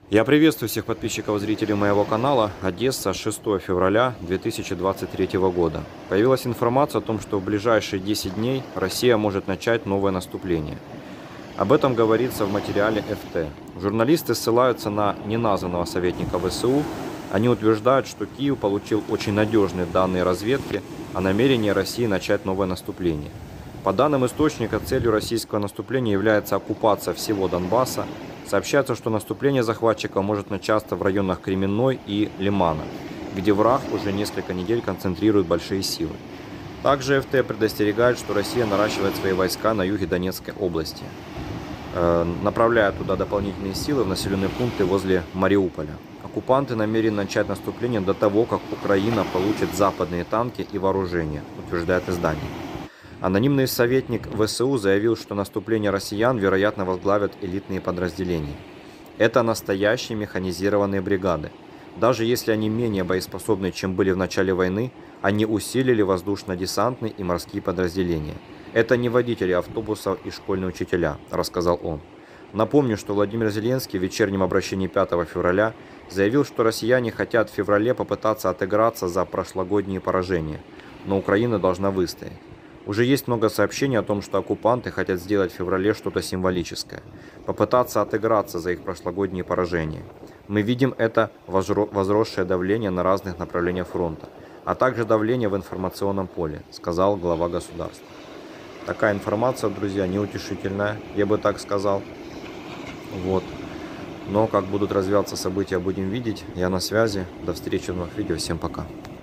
Я приветствую всех подписчиков и зрителей моего канала. Одесса, 6 февраля 2023 года. Появилась информация о том, что в ближайшие 10 дней Россия может начать новое наступление. Об этом говорится в материале ФТ. Журналисты ссылаются на неназванного советника ВСУ. Они утверждают, что Киев получил очень надежные данные разведки о намерении России начать новое наступление. По данным источника, целью российского наступления является оккупация всего Донбасса. Сообщается, что наступление захватчиков может начаться в районах Кременной и Лимана, где враг уже несколько недель концентрирует большие силы. Также ФТ предостерегает, что Россия наращивает свои войска на юге Донецкой области, направляя туда дополнительные силы в населенные пункты возле Мариуполя. Оккупанты намерены начать наступление до того, как Украина получит западные танки и вооружение, утверждает издание. Анонимный советник ВСУ заявил, что наступление россиян, вероятно, возглавят элитные подразделения. Это настоящие механизированные бригады. Даже если они менее боеспособны, чем были в начале войны, они усилили воздушно-десантные и морские подразделения. Это не водители автобусов и школьные учителя, рассказал он. Напомню, что Владимир Зеленский в вечернем обращении 5 февраля заявил, что россияне хотят в феврале попытаться отыграться за прошлогодние поражения, но Украина должна выстоять. Уже есть много сообщений о том, что оккупанты хотят сделать в феврале что-то символическое, попытаться отыграться за их прошлогодние поражения. Мы видим это возросшее давление на разных направлениях фронта, а также давление в информационном поле, сказал глава государства. Такая информация, друзья, неутешительная, я бы так сказал. Вот. Но как будут развиваться события, будем видеть. Я на связи. До встречи в новых видео. Всем пока.